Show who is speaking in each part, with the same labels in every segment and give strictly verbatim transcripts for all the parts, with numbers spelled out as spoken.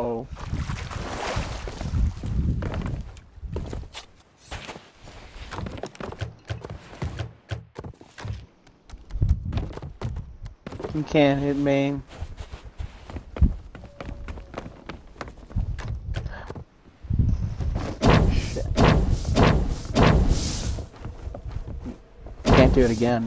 Speaker 1: Uh-oh. You can't hit me. Shit. Can't do it again.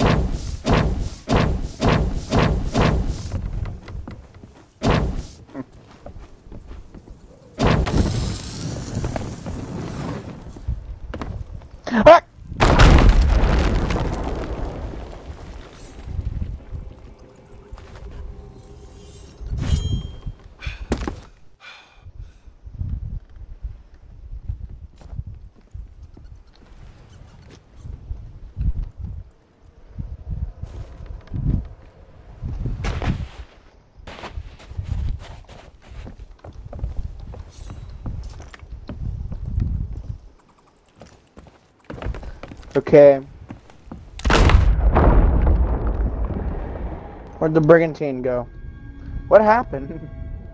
Speaker 1: Ah! Okay. Where'd the brigantine go? What happened?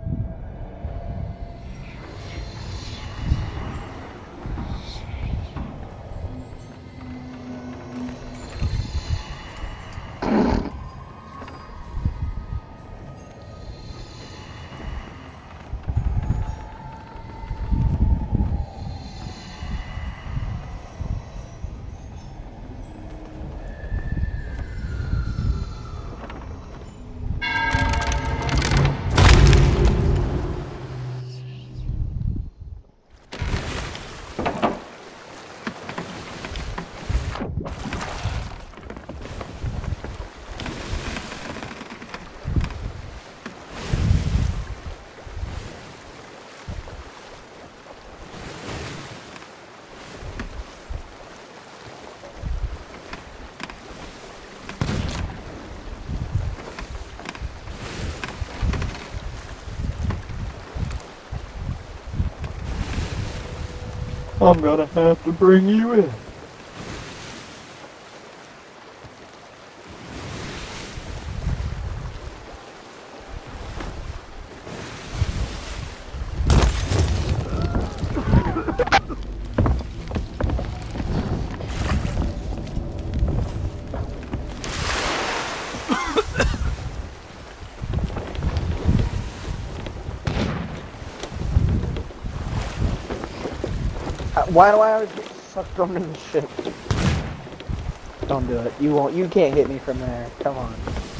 Speaker 1: I'm gonna have to bring you in. Why do I always get sucked under the ship? Don't do it. You won't. You can't hit me from there. Come on.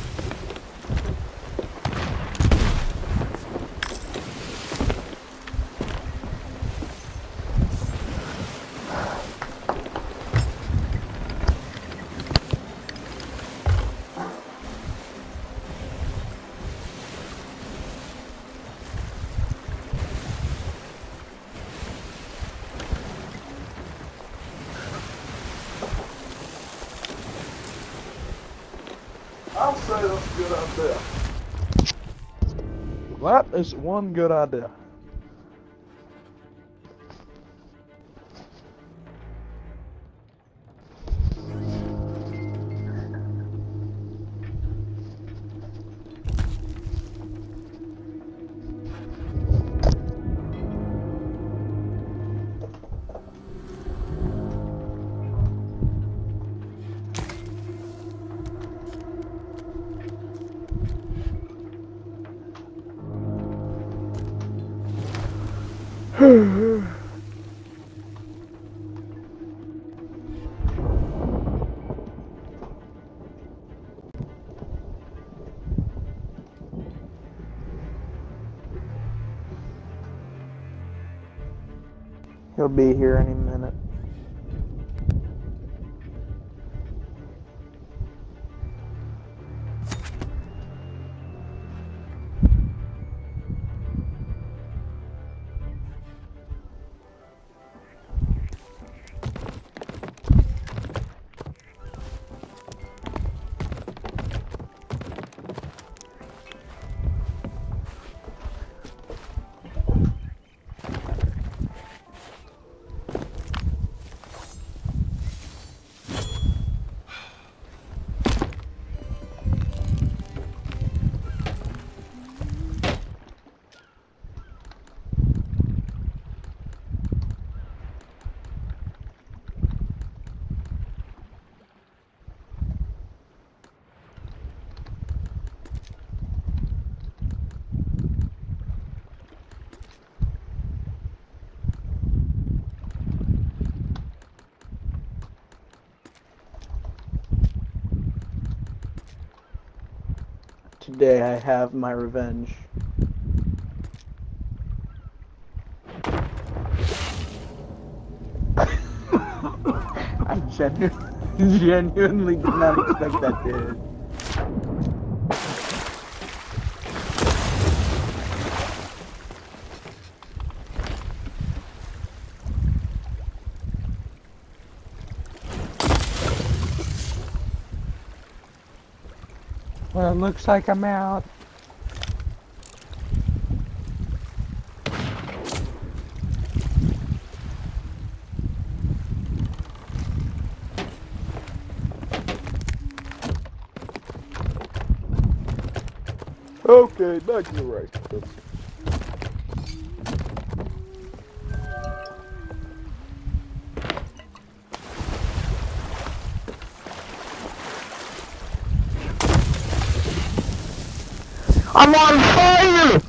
Speaker 2: I'll say that's a good idea. That is one good idea.
Speaker 1: He'll be here any minute. Today I have my revenge. I genuinely, genuinely did not expect that, dude.
Speaker 3: Well, it looks like I'm out.
Speaker 2: Okay, back to the race.
Speaker 3: I'm on fire!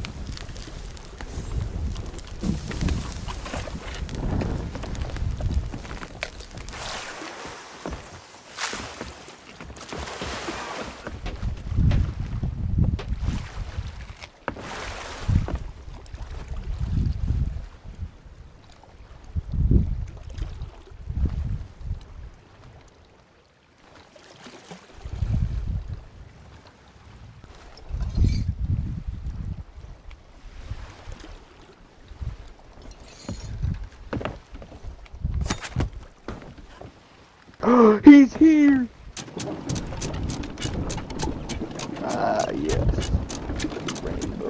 Speaker 2: He's here! Ah, yes. Rainbow.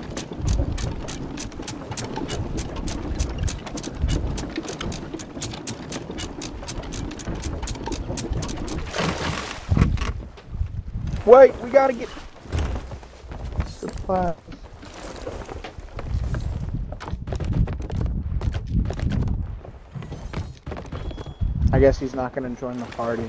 Speaker 2: Wait, we gotta get supplies.
Speaker 1: I guess he's not gonna join the party.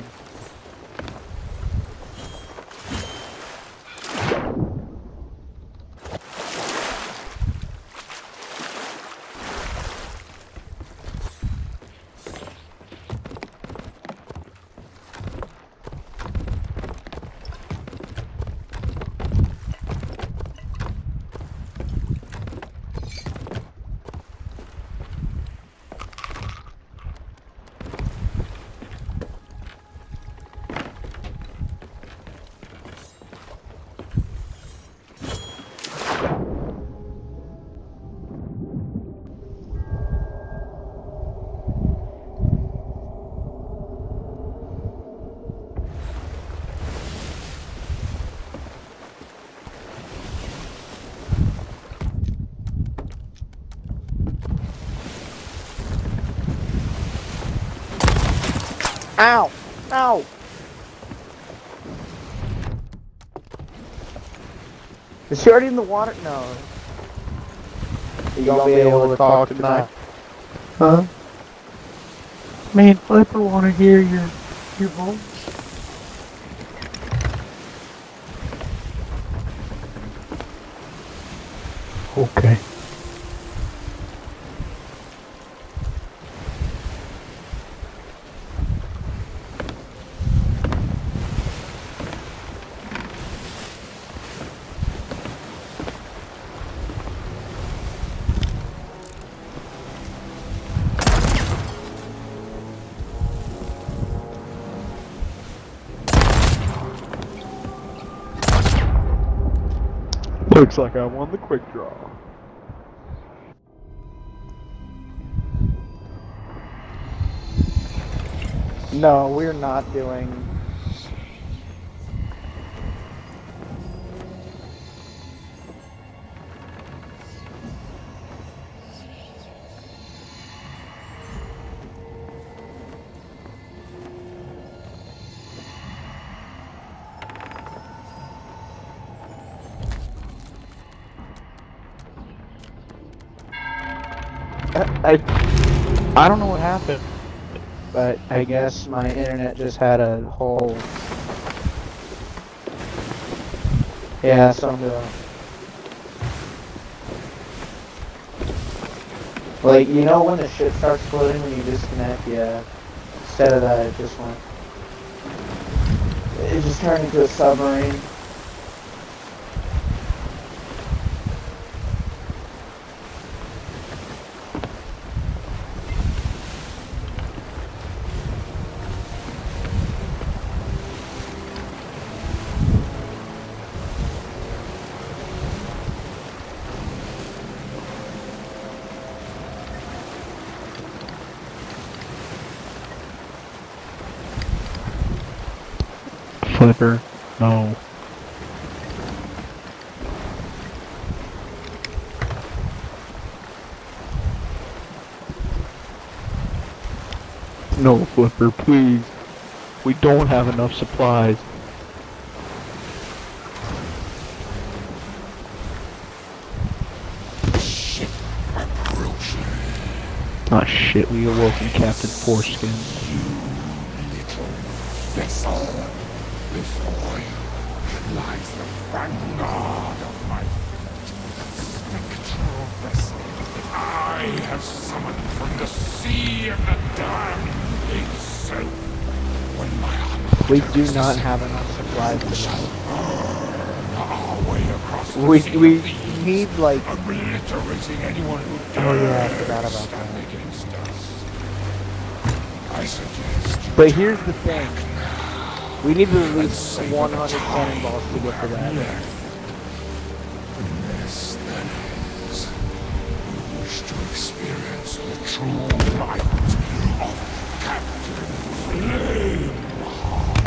Speaker 1: Ow! Ow! Is she already in the water? No. You gonna be able to talk tonight?
Speaker 3: Huh? Me and Flipper want to hear your your voice. Okay.
Speaker 2: Looks like I won the quick draw.
Speaker 1: No, we're not doing. I I don't know what happened, but I guess my internet just had a whole. Yeah, something. Like, you know when the ship starts floating when you disconnect? Yeah. Instead of that, it just went. It just turned into a submarine.
Speaker 3: Clipper. No. No, Flipper, please. We don't have enough supplies.
Speaker 4: Ship approaching.
Speaker 3: Ah shit, we awoken Captain Foreskin.
Speaker 4: Little vessel. Before you lies the vanguard of my spectral vessel. I have summoned from the sea of the damned itself. When my armada
Speaker 1: We do
Speaker 4: is
Speaker 1: not
Speaker 4: assembled,
Speaker 1: have enough supplies
Speaker 4: we
Speaker 1: for
Speaker 4: shall
Speaker 1: this.
Speaker 4: burn our way across the
Speaker 1: We
Speaker 4: sea
Speaker 1: we
Speaker 4: of thieves,
Speaker 1: need like
Speaker 4: obliterating anyone who
Speaker 1: Oh, yeah, I
Speaker 4: dares
Speaker 1: forgot about
Speaker 4: stand
Speaker 1: that.
Speaker 4: against us. I suggest you
Speaker 1: But here's the
Speaker 4: turn
Speaker 1: thing.
Speaker 4: back now.
Speaker 1: We need to release
Speaker 4: Save
Speaker 1: one
Speaker 4: the
Speaker 1: hundred
Speaker 4: time
Speaker 1: cannonballs to get to that.
Speaker 4: left. Unless that is, you wish to experience the true might of Captain Flameheart.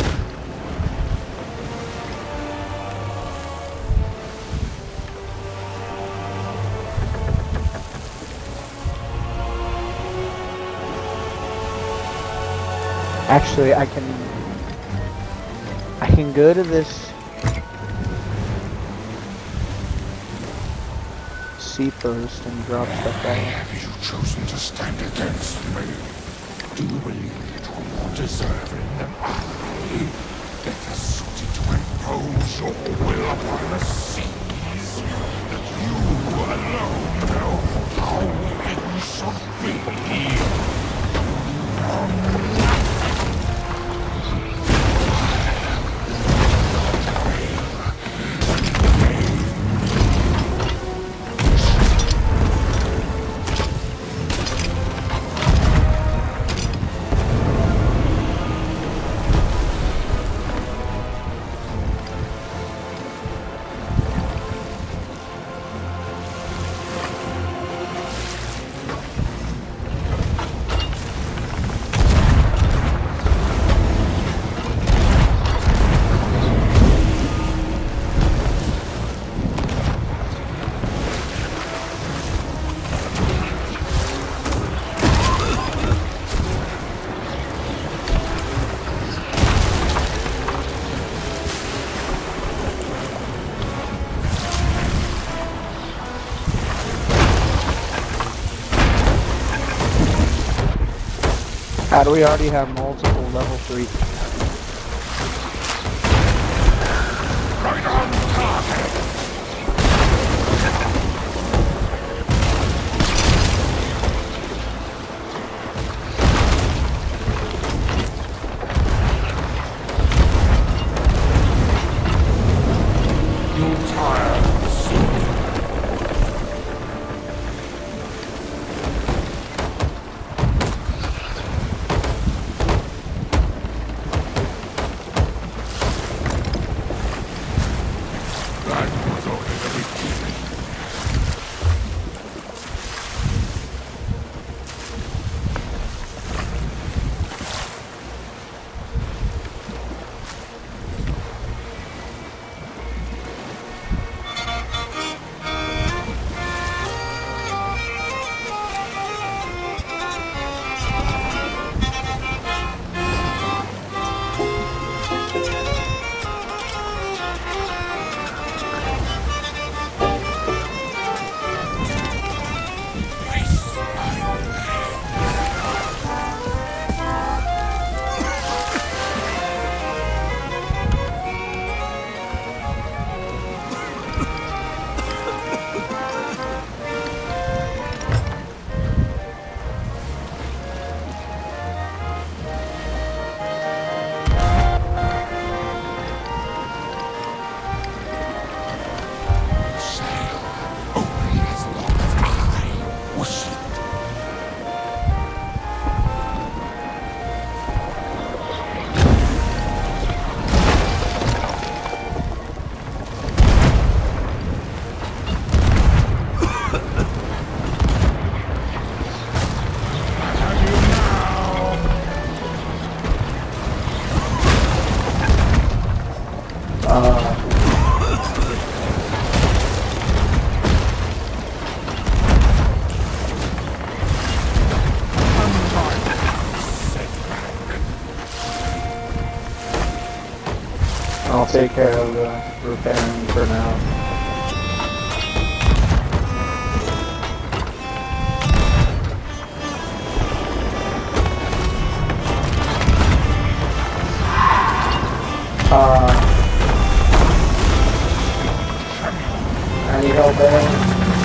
Speaker 1: Actually, I can I can go to this seapost and drop stuff
Speaker 4: Why
Speaker 1: off.
Speaker 4: have you chosen to stand against me? Do you believe that you're more deserving than I? Better suited to impose your will upon the seas. That you alone know how things should be.
Speaker 1: How do we already have multiple level three?
Speaker 4: Right on target! You tired, soon.
Speaker 1: I'll take care of uh, repairing for now. Uh, I need help there.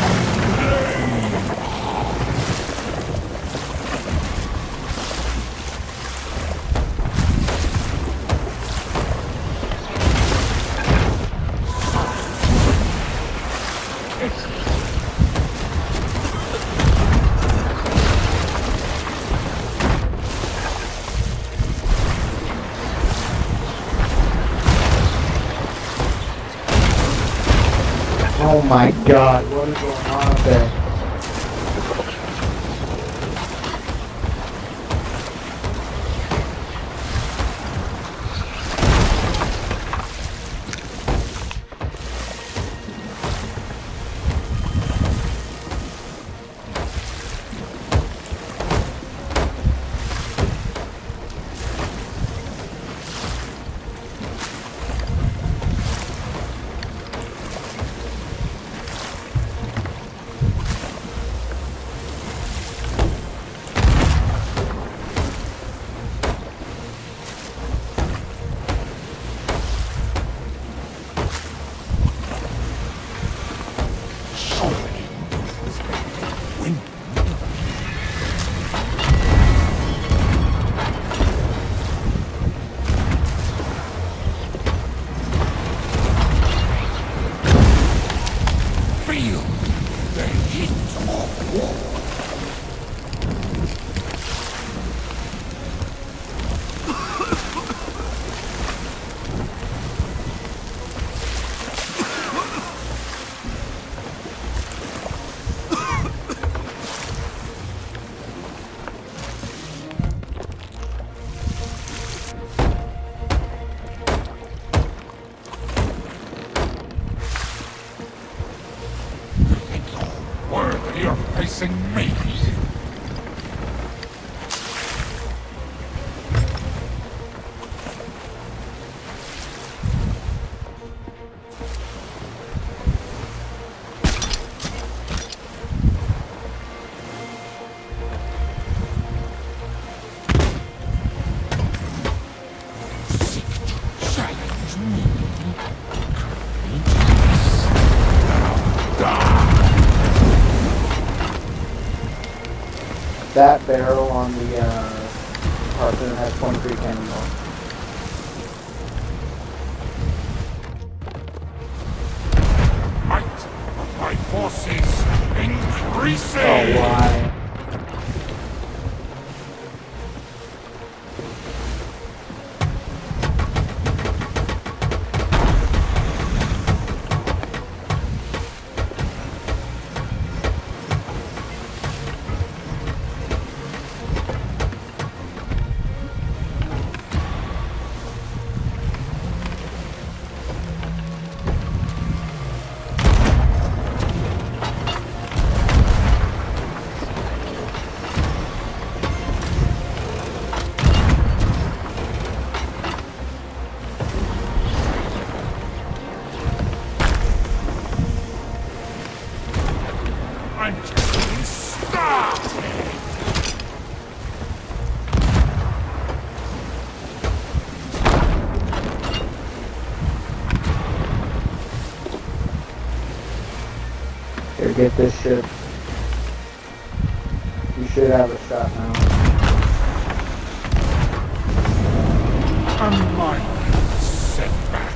Speaker 1: Oh my god, what is going on up there?
Speaker 4: You're facing me. Seek to challenge me.
Speaker 1: That barrel on the uh, harpoon has twenty-three cannonballs.
Speaker 4: Might of my forces increasing.
Speaker 1: Oh, why?
Speaker 4: I'm just getting started.
Speaker 1: Here, get this ship. You should have a shot now.
Speaker 4: A minor setback.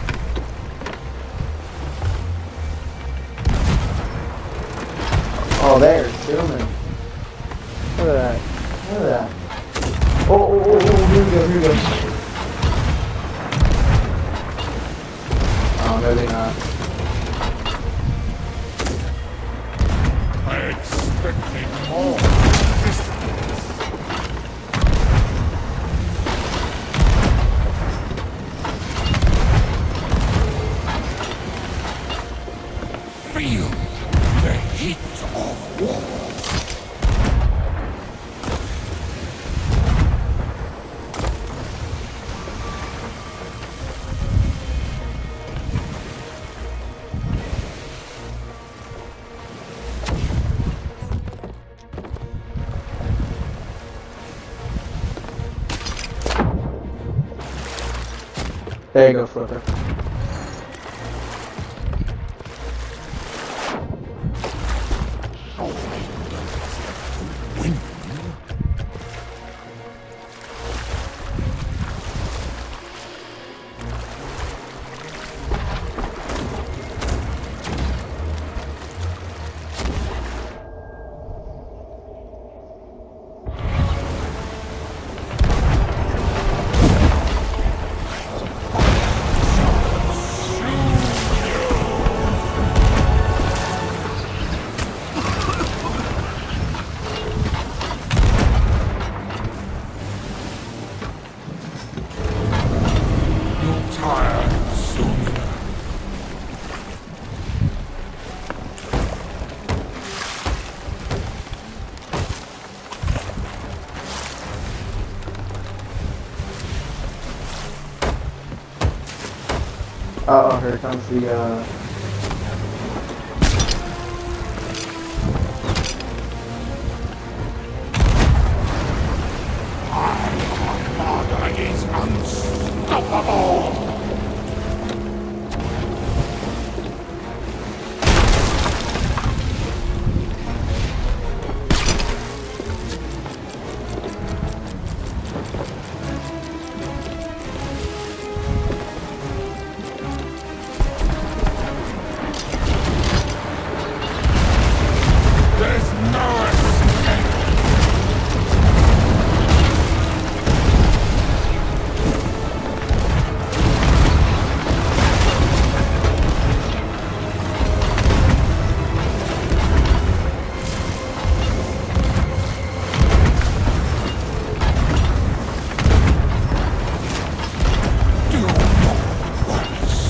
Speaker 1: Oh, there's Schumann. Look at that. Look at that. Oh, oh, oh, oh, here we go, here we go. Oh, maybe not.
Speaker 4: I expected more resistance. Feel the heat of war.
Speaker 1: There you go, Flipper. Uh oh, here comes the uh
Speaker 4: Armada is unstoppable! There's no escape! Do your worst.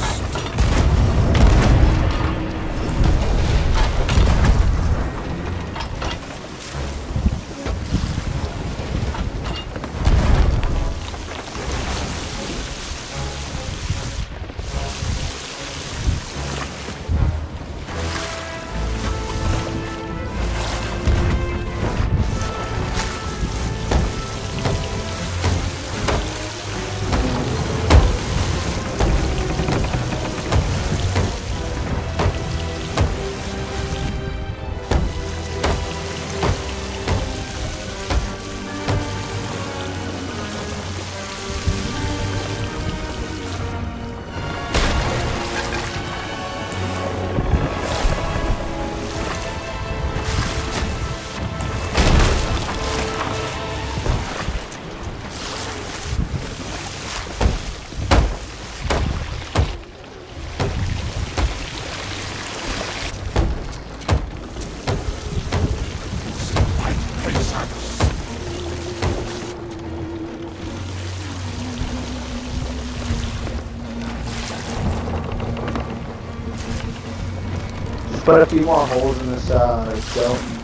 Speaker 1: put a few more holes in this uh skeleton.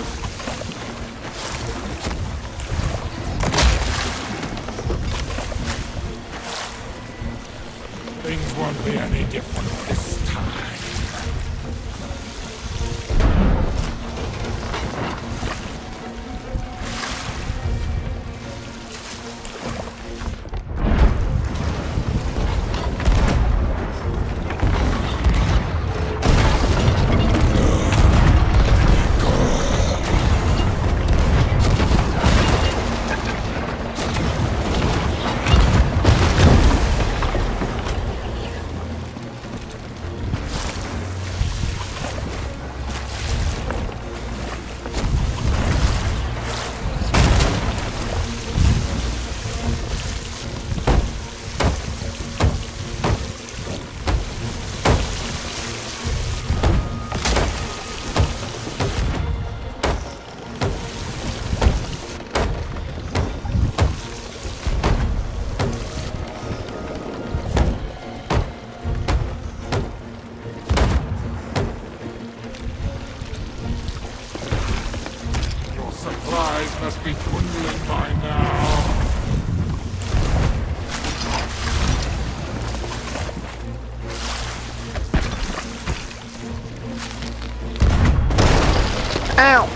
Speaker 4: Things won't be any different this time. Supplies must be dwindling by now.
Speaker 1: Ow!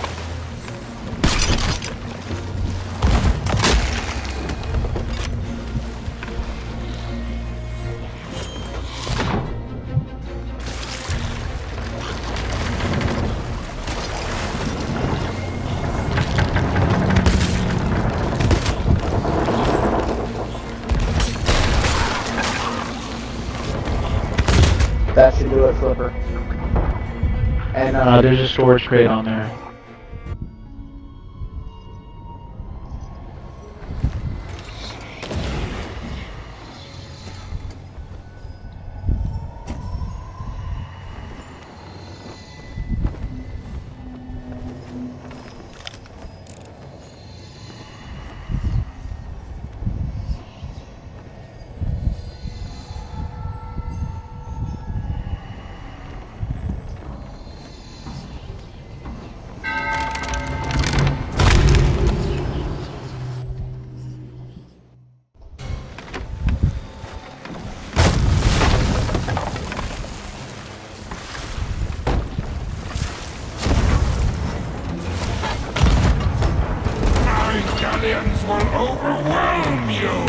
Speaker 1: do it, Flipper. And uh,
Speaker 3: Uh, there's a storage crate on there.
Speaker 4: Galleons will overwhelm you!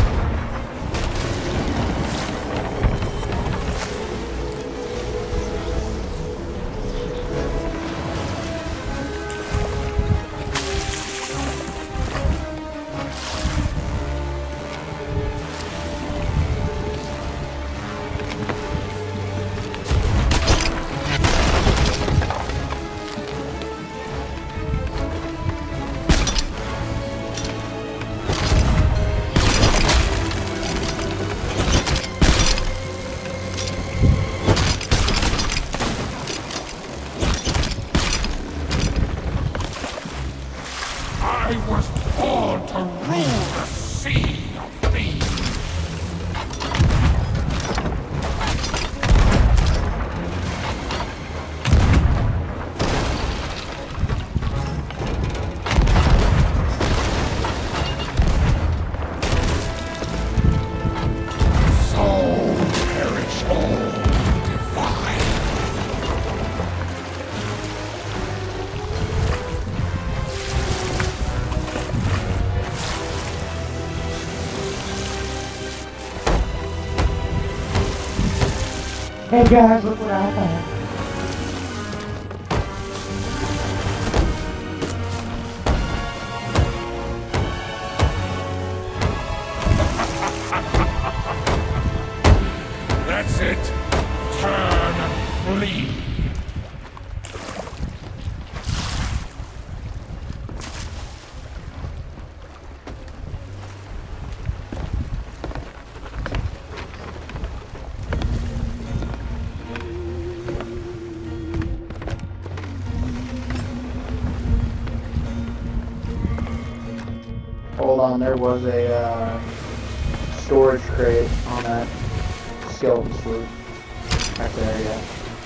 Speaker 4: I was born to rule the sea of thieves. So perish all divine.
Speaker 3: Hey guys, look what I found.
Speaker 4: That's it. Turn and flee.
Speaker 1: hold on, there was a uh, storage crate on that skeleton sloop. Right there, yeah.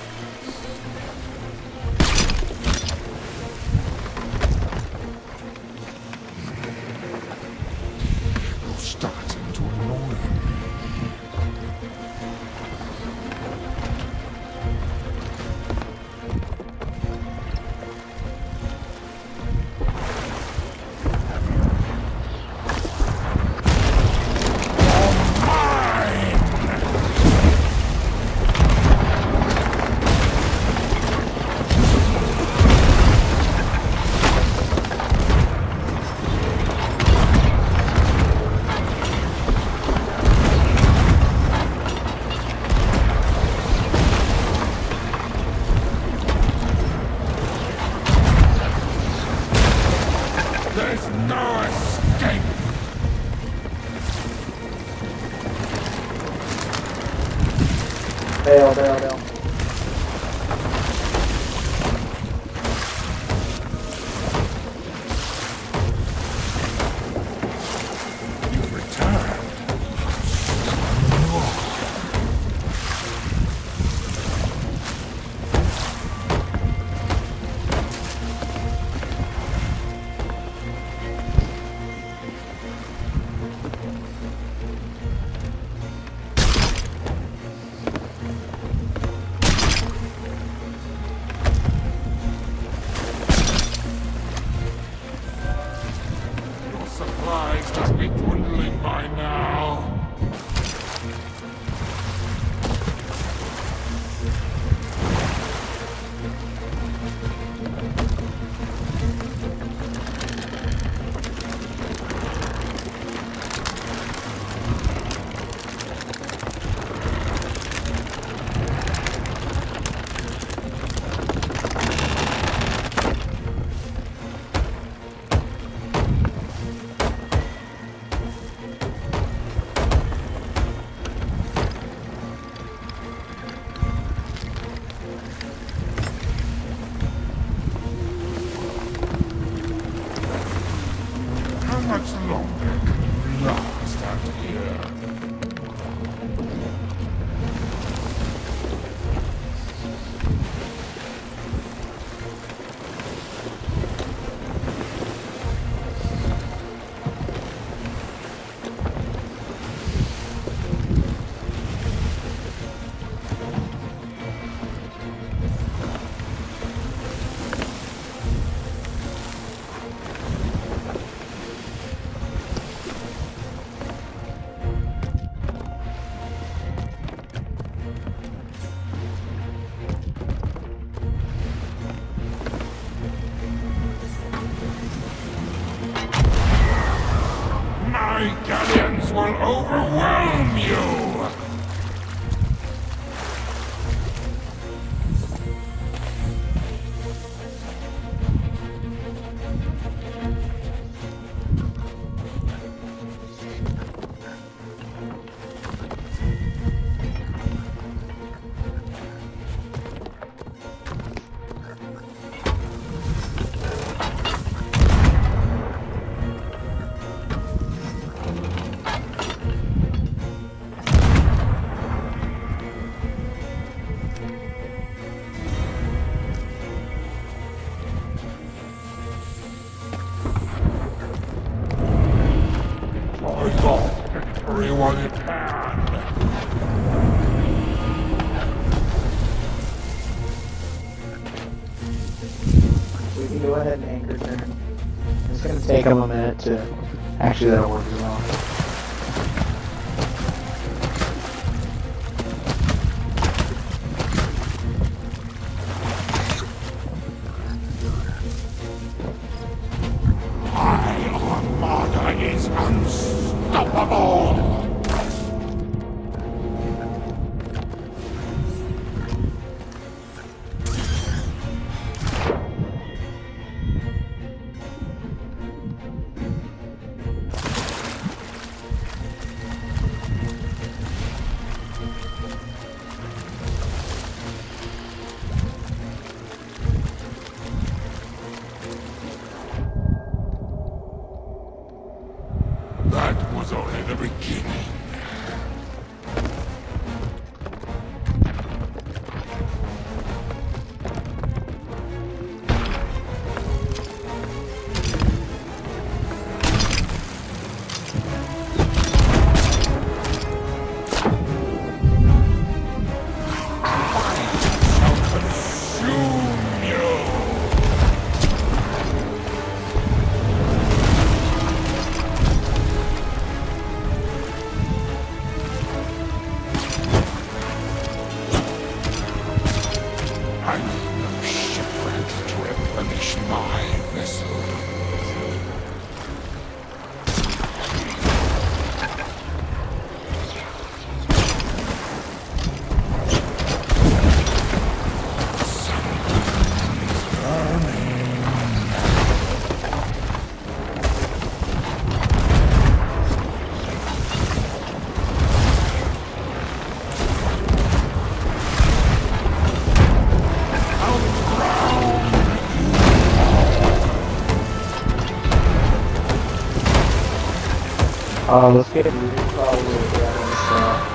Speaker 4: You're starting to annoy me. There's no escape!
Speaker 1: Bail, bail, bail.
Speaker 4: You've returned. much longer can you last out here? My galleons will overwhelm you! Hurry while you can.
Speaker 1: We can go ahead and anchor turn. It's gonna take them a minute to. Actually, that'll work as well.
Speaker 4: My armada is unstoppable! That was only the beginning. I need no shipwreck to replenish my vessel.
Speaker 1: Uh, let's get moving probably around this, uh,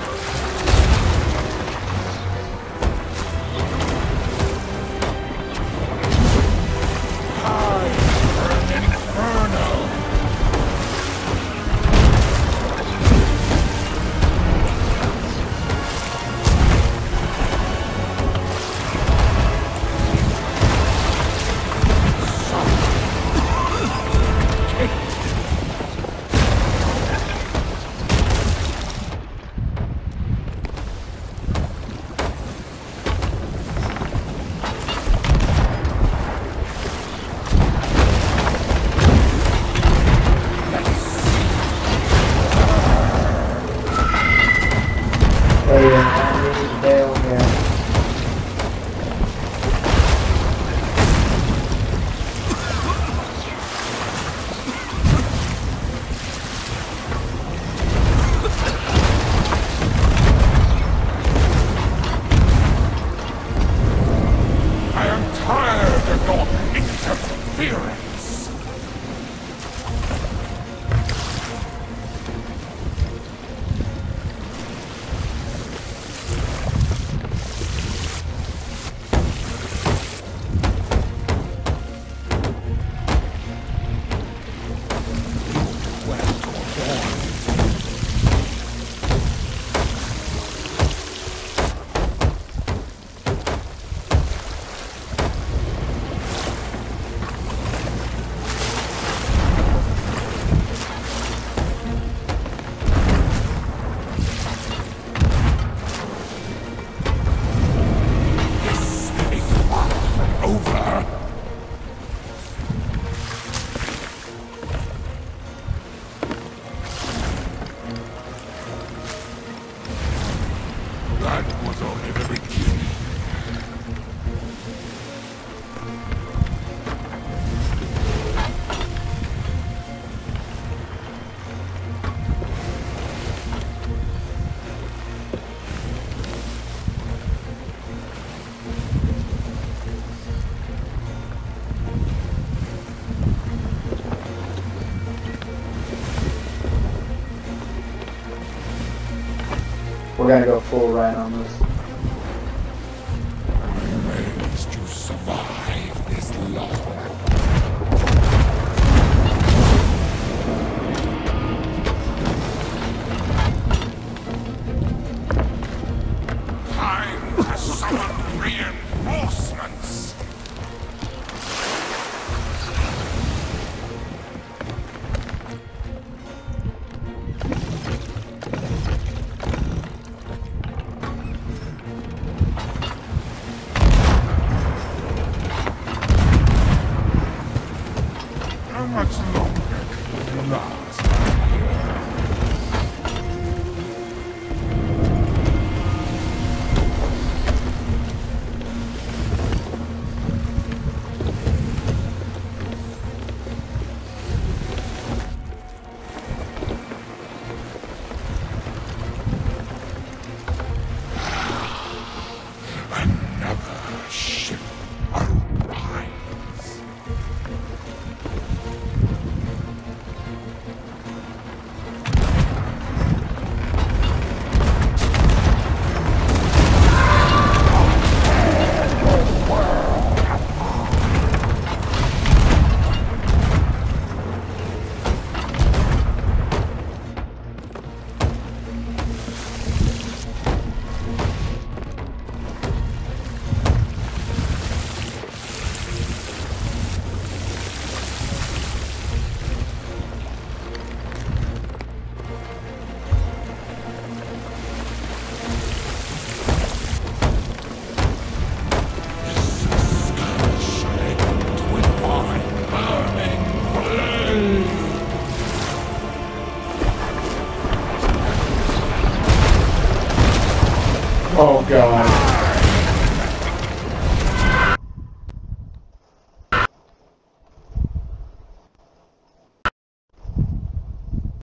Speaker 1: We're gonna go full right on this.
Speaker 4: I'm amazed you survived this long. Time to summon reinforcements. How much longer can you last here? Another ship arrives.
Speaker 1: Oh god.